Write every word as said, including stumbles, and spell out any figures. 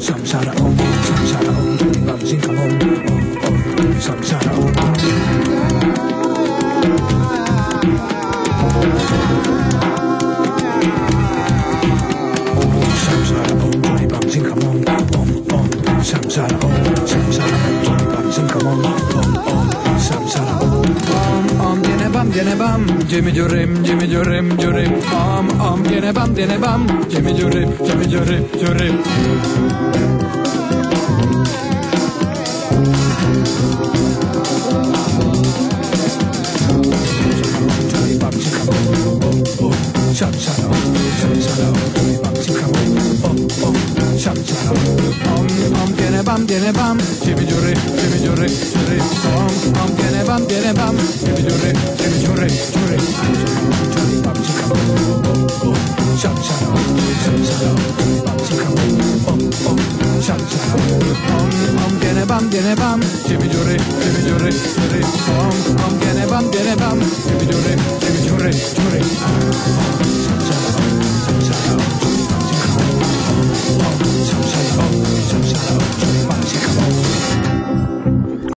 samsara om, samsara om, bam sin kam om, om, om, samsara om. Samsara om, bam sin kam om, om, om, samsara om, samsara om, bam sin kam om, om, om, samsara om. Om, om, tiene bam, tiene bam, Jimmy Jorim, Jimmy Jorim, Jorim. Om, om, tiene bam, tiene bam, Jimmy Jorim, Jimmy Jorim, Jorim. Samsara om, samsara om, bam sin kam om, om, om, samsara om. Om, om, tiene bam, tiene bam, Jimmy Jorim, Jimmy Jorim, Jorim. Om, om, tiene bam, tiene bam, Jimmy Jorim, Jimmy Jorim, Jorim. Bam sin kam om, om, om, samsara om, samsara om, bam sin kam om, om, om, samsara om. Om, om, tiene bam, tiene bam, Jimmy Jorim, Jimmy Jorim, Jorim. Om, om, tiene bam, tiene bam, Jimmy Jorim, Jimmy Jorim, Jorim.